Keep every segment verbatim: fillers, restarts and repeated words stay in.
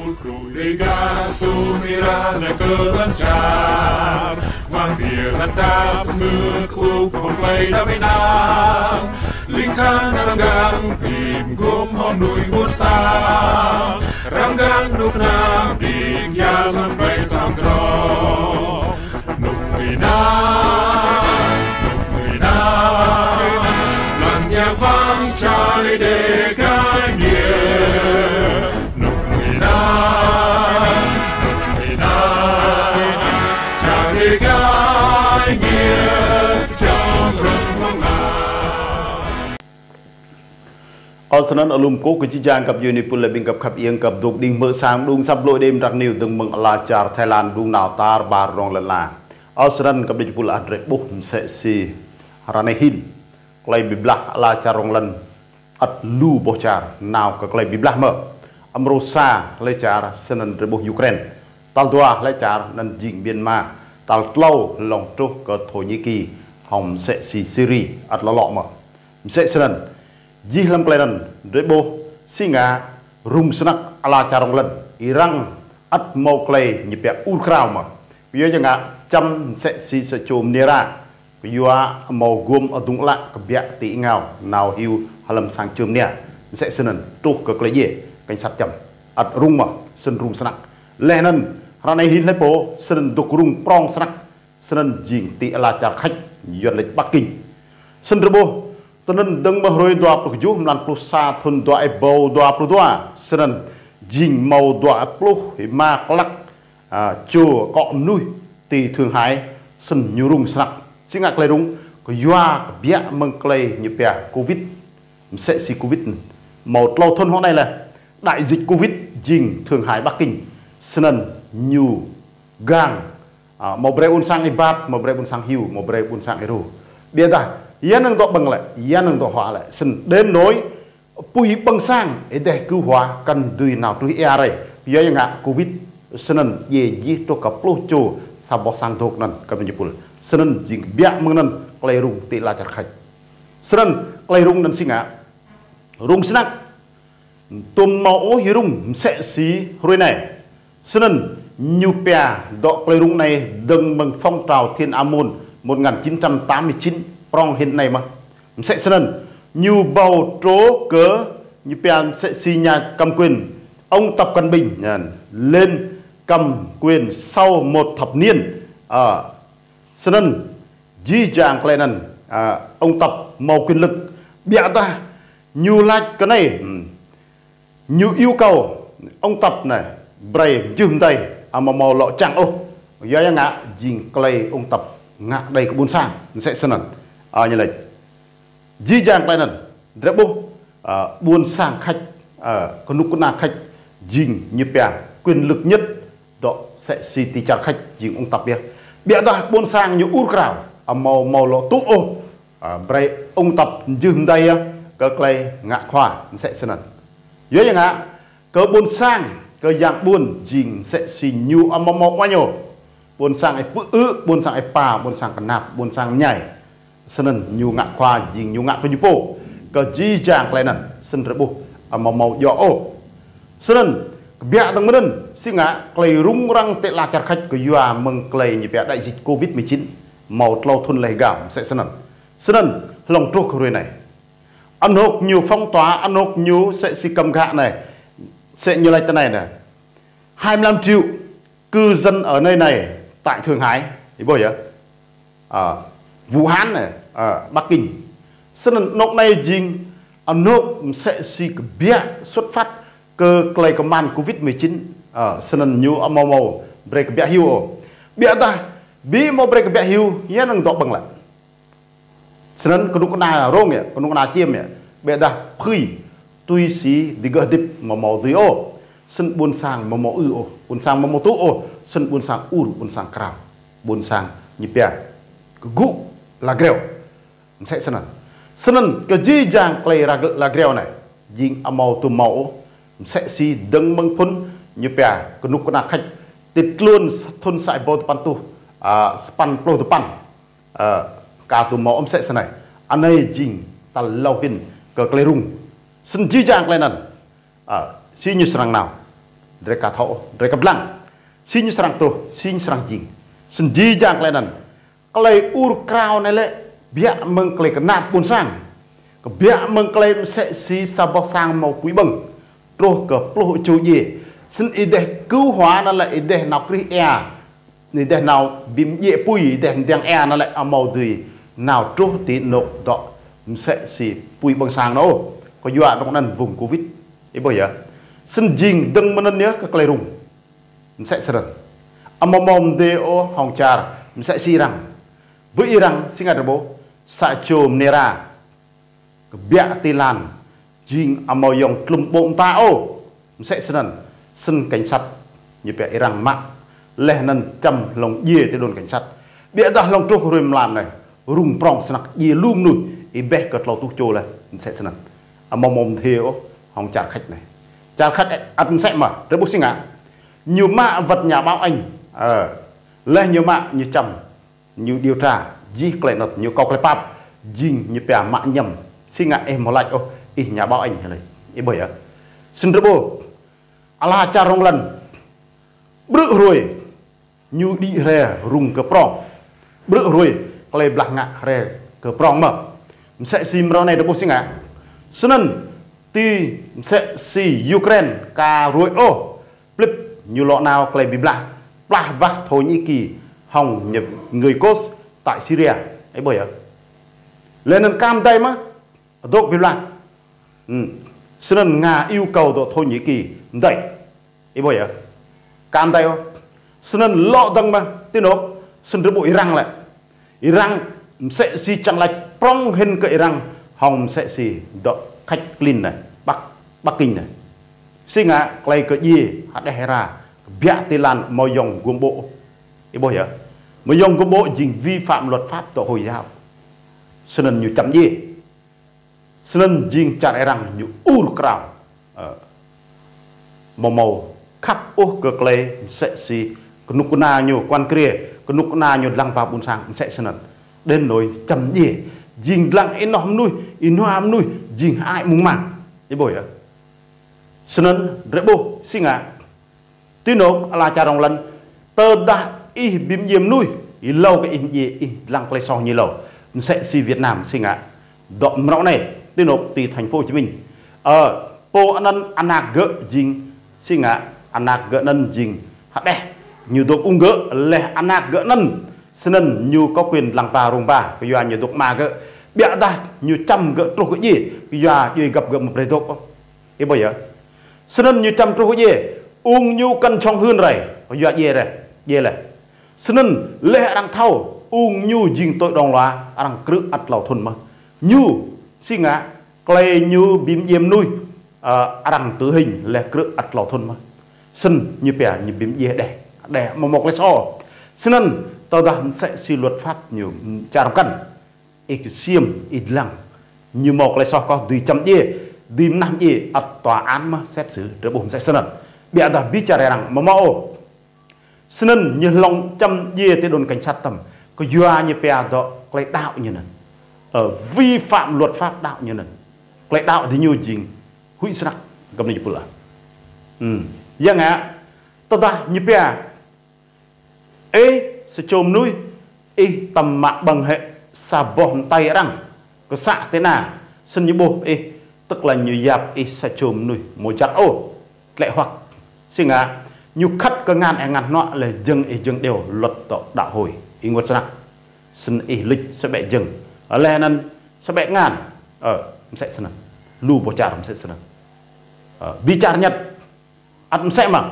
Liga tumira kelancar Mandir natap mekuk play daminang Lingkan ranggang tim gum honui musang Ranggang nuknang dik yang bay samdro Nukmina Nukmina Lan yang vang chai dekanya ở sân ở lùm cố của chị Giang cặp Unipol là bên cặp cặp yên cặp đục đinh mơ sáng đung sắp lội đêm đặc nhiều từng mừng là char Thái Lan đung nào ta bà rong lần là ở sân cặp Unipol là rệp bút sẽ si rane hin clay biblah là char rong lần at lu bo char nào cái clay biblah mở Amrosa lấy char sân rệp bút Ukraine tal dua lấy char nên dinh Myanmar tal lâu lòng trúc có Thổ Nhĩ Kỳ hồng sẽ si Syria at là lọ mở sẽ sân Ji lam kleran rebo singa rum senak ala carong len irang at mau klei nyepia ulkrau ma biyo janga cham se si se chom nera biyo mau gom adung la kebia ti ngau nào hiu halam sang chom nia sẽ senen tuh ke klei ye cảnh sát cham at rung ma sen rum senak lenan ranai hin lepo senen duk rung prong senak senen jing ti ala char khách yon lech Bắc Kinh sen rebo Tunan deng mahroy dua puluh tujuh sembilan puluh satu dua ebau dua puluh dua senen jing mau dua puluh lima kelak chùa cọ nuôi tì thường hái sân nyurung snak singa klerung ko yua bia meng klei nyepia covid sẽ si covid một lâu thôn hôm nay là đại dịch covid jing thường hái Bắc Kinh senen nyu gang mau bre un sang ibat mau bre un sang hiu mau bre un sang eru biar ta yên năng độ bằng lại yên năng độ hóa lại sân đến nối bùi bằng sang để cứu hóa cần đuôi nào đuôi e này bây giờ ngã covid sân về gì cho cả plu chu sao bỏ sang thuộc nè các bạn nhớ sân chỉ bịa mừng nè clay rung tị là chặt khách sân clay rung nè sinh ngã rung sinh nặng tôm màu hi rung sẽ xí rồi này sân nhiều bè độ clay rung này đừng bằng phong trào thiên amon một nghìn chín trăm tám mươi chín prong hiện nay mà sẽ sân nhiều bầu trố cớ như pian sẽ xì nhà cầm quyền ông Tập Cận Bình lên cầm quyền sau một thập niên ở sân di trạng lên ông Tập màu quyền lực bịa ta nhiều like cái này nhiều yêu cầu ông Tập này bày chừng tay à mà màu lọ chẳng ô do ngã dình clay ông Tập ngã đây có buôn sang sẽ sân à, như là di giang tay nè rất bố buôn sang khách có nút có na khách dình như bè quyền lực nhất đó sẽ si tì chặt khách dình ông Tập biết bịa ta buôn sang như út rào màu màu lọ tú ô bày ông Tập dừng đây cơ clay ngã khoa sẽ sân dưới như ngã cơ buôn sang cơ dạng buôn dình sẽ si nhu màu màu quá nhiều buôn sang ai ư buôn sang ai pa buôn sang cần nạp buôn sang nhảy sân nhu ngạ khoa dình nhu ngạ với po cơ di chàng lại nè sân rất bù màu màu gió ô sân bịa tăng mân xin ngạ clay rung răng tệ là chặt khách của yua mừng clay như bịa đại dịch covid mười chín màu lâu thôn lầy gạo sẽ sân sân lòng trúc rồi này ăn hộp nhiều phong tỏa ăn hộp nhiều sẽ si cầm gạ này sẽ như này thế này này hai mươi lăm triệu cư dân ở nơi này tại Thượng Hải thì bao giờ ở Vũ Hán này ở Bắc Kinh sân nông này dinh ở nông sẽ si bịa xuất phát cơ clay cầm man covid mười chín ở sân nhiều âm màu màu break bịa hiu bịa ta bí mau break bịa hiu nhớ năng tọt bằng lại sân có đúng na rong nhỉ có đúng na chiêm nhỉ bịa ta phi tuy xí đi gỡ đip màu màu tùy ô sân buôn sang màu màu ư ô buôn sang màu màu tú ô sân buôn sang ur buôn sang krao buôn sang nhịp bè gu là greo sẽ sân sân cái gì giang clay là greo này dinh màu tùm màu sẽ si đấng măng phun nhịp bè cái nút cái khách tịt luôn thôn sải bò pan tu span pro tu pan cả tùm màu ông sẽ sân này anh ấy dinh ta lâu hin cái clay rung sân gì giang clay này si như sân nào rek ka thau rek ka blang sin serang tu sin serang jing sendi jang klenan klei ur krau này lệ bia mừng klei kenat pun sang ke bia mừng klei sẽ si sabok sang mau quý bừng tro ke plu chu ye sin ide cứu hóa nó lại ide nào kri e ide nào bim ye pui ide đeng e nó lại amau dui nào tro tí nộp đó sẽ si pui bừng sang nó có dọa trongนั้นvùng covid ấy bây giờ xin jing đừng mà nhớ các klei rung sẽ seren amomom deo hong char sẽ si răng với irang Singapore sa chôm nera bia tilan jing amoyong klum bom tao sẽ senen sân cảnh sát như bia irang mak leh nan chăm lòng ye te đồn cảnh sát bia dah lòng truk rim lan này rung prong snak ye lum nu i be cật lâu tu chô là sẽ senen amomom theo hong char khách này char khách ăn sẽ mà rất bốc sinh ạ nhiều mạ vật nhà báo anh ờ leh nhiều mạ như chăm như điều tra gì cái này như câu cái pap dinh như bè mạ nhầm xin ngại em một lại ô ý nhà báo anh này ý bởi à xin đỡ bố ala cha rong lần bự rồi như đi rè rung cờ prong bự rồi cái blak ngạ rè cờ prong mà sẽ sim ra này đỡ bố xin ngại xin ti sẽ si Ukraine cả rồi ô flip như lọ nào cái bị blak blak vác Thổ Nhĩ Kỳ hòng nhập người cốt tại Syria ấy bởi ạ lên nên cam tay má đốt bị loạn cho nên Nga yêu cầu độ Thổ Nhĩ Kỳ đẩy ấy bởi ạ cam tay không cho nên lọ tăng mà tiếng nó xin đứa bộ Iran lại Iran sẽ si chẳng lạch prong hình cái Iran hòng sẽ si độ khách linh này Bắc Bắc Kinh này xin ngã cái cái gì hạt đẻ ra bịa tê lan màu dòng gồm bộ ấy bởi ạ mà dòng của bộ dình vi phạm luật pháp tổ Hồi giáo cho nên như chấm gì cho nên dình chặt rằng như ur krao màu màu khắp ô cực lệ sẽ si cái nút na nhiều quan kia cái nút na nhiều lăng vào bún sang sẽ cho nên đến nỗi chấm gì dình lăng in nó nuôi in hoa nuôi dình ai muốn mang cái bồi á cho nên rễ bộ xin ngã tin nó là cha đồng lần tơ đã y bìm diêm nuôi y lâu cái in gì y lăng play song như lâu sẽ si Việt Nam xin ạ đoạn mẫu này tin nộp từ thành phố Hồ Chí Minh ở po anh anak gỡ dinh xin ạ anak gỡ nân dinh hạt đẻ nhiều tục ung gỡ lẻ anak gỡ nân xin như có quyền lăng bà rung bà bây giờ nhiều tục mà gỡ bịa ra như trăm gỡ trục cái gì bây giờ như gặp gỡ một bài tục không cái bây giờ xin như trăm trục cái gì ung nhu cân trong hơn rồi bây giờ gì này gì này xin lẽ đang thâu ung nhu dinh tội đồng loa đang cự ắt lầu thôn mà nhu xin ngã clay nhu bím diêm nuôi đang tứ hình lẽ cự ắt lầu thôn mà xin như bè như bím dê đẻ đẻ mà một cái so xin tao đang sẽ suy luật pháp nhiều cha đồng cân ít xiêm ít lăng như một cái so có tùy chấm dê tìm năm gì ắt tòa án mà xét xử để bổn sẽ xin bè đã biết cha rằng mà mau xin như lòng chăm dê tới đồn cảnh sát tầm có doa như bè đó cái đạo như này ở vi phạm luật pháp đạo như này cái đạo thì nhiều gì hủy sắc cầm này bữa ừ giang ạ tao ta như bè ê sẽ chôm núi ê tầm mạ bằng hệ xà bỏng tay rằng có xạ thế nào xin như bộ ê tức là như dạp ê sẽ chôm núi một chắc ô lại hoặc xin ạ như khắt cơ ngàn e ngàn nọ là dừng ê dừng đều luật tổ đạo hồi ý ngột sắc xin ê lịch sẽ bẹ dừng ở lẽ nên sẽ bẹ ngàn ở sẽ xin lù bộ trả sẽ xin bi trả nhật ăn sẽ mà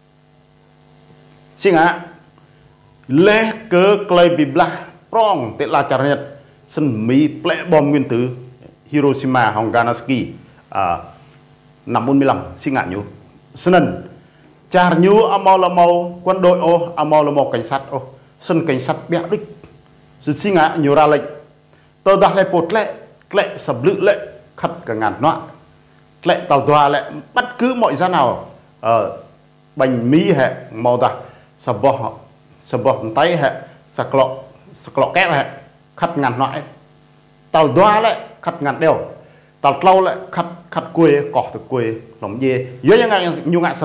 xin ạ lẽ cơ clay bị bla prong tệ là trả nhật xin mỹ plẹ bom nguyên tử Hiroshima hong Nagasaki năm bốn mươi lăm xin ngại nhú xin chả nhú amau là màu quân đội ô amau là màu cảnh sát ô xin cảnh sát bẹ đích xin ngại nhiều ra lệnh tôi đặt lại một lệ lệ sập lự lệ khất cả ngàn nọ lệ tàu tòa lệ bất cứ mọi giá nào ở bành mỹ hệ màu ta sập bò sập bò tay hệ sạc lọ sạc lọ kép hệ khất ngàn nọ tàu tòa lệ khất ngàn đều tàu lâu lệ khất khất quê cỏ từ quê lòng dê dưới những ngày nhiều ngại sân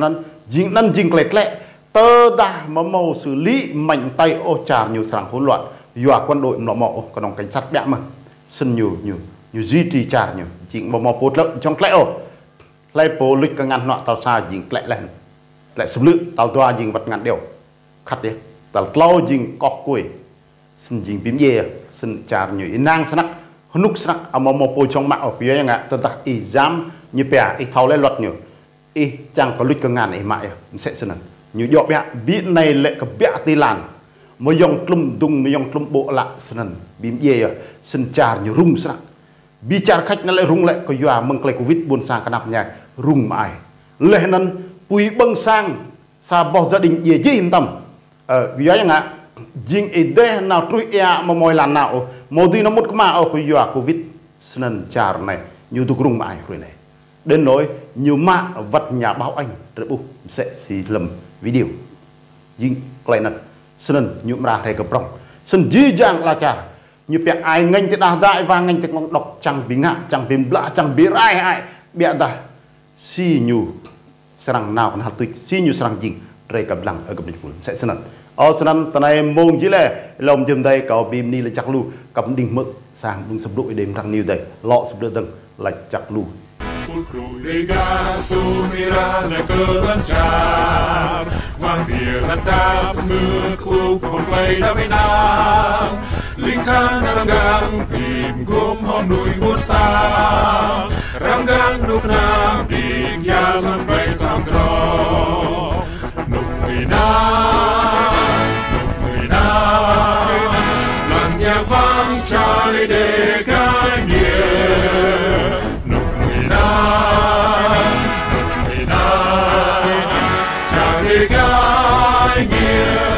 dính năn dính lẹt lẹ tơ đa mà màu xử lý mạnh tay ô trà nhiều sảng hỗn loạn dọa quân đội nó mỏ còn ông cảnh sát bẽ mà sân nhiều nhiều nhiều duy trì trà nhiều chính mà mò bột lợn trong lẽ ô lại bố lịch cả ngàn nọ tàu xa dính lẹ lên lại sớm lự tàu toa dính vật ngàn đều khát đi tàu lâu dính cọc quỷ sân dính bím dê sân trà nhiều nang sẵn nút sẵn à mà mò bột trong mạng ở phía nhà ngạ tao ta ý dám như bè ý thao lên luật nhiều ý chẳng có lịch cả ngàn ý mãi sẽ sân như dọ bẹ bị này lệ cả bẹ tê làn mới dòng klum dung mới dòng klum bộ lạ sân bím dê sân trà nhiều rung sẵn bị chả khách nó lại rung lại có dọa mừng cái covid buồn sang cái nạp nhà rung mãi lệ nên bùi bưng sang xa bỏ gia đình dễ dễ yên tâm ở vì vậy ngạ riêng ý đê nào trui ea mà mọi lần nào một tí nó một cái mà ở cái dọa covid nên chả này nhiều tục rung mãi rồi này đến nỗi nhiều mạ vật nhà báo anh rất u sẽ xì lầm video riêng cái này nên nhuộm ra thầy cập rong sân dí dàng là chả như bẹ ai ngành thì đào đại và ngành thì ngon đọc chẳng bị ngạ chẳng bị lạ chẳng bị ai ai bẹ ta si nhu serang nào còn hạt tuyệt si nhu serang jing rây cầm lăng ở cầm địch phun sẽ sân ở sân tận này mông chỉ là lòng chìm đây cậu bìm ni là chắc lu cầm đinh mực sang đúng sập đội đêm răng nhiều đây lọ sập đôi tầng là chắc lu vang bia lan ta mưa khu hồn play đã bị nang linh khang răng gang tìm gom hòn núi buốt xa răng gang nục nam đi gia lan bay sang trò nục người na nục người na làn nhạc vang trái để ca nghĩa nục người na nục người na trái để ca nghĩa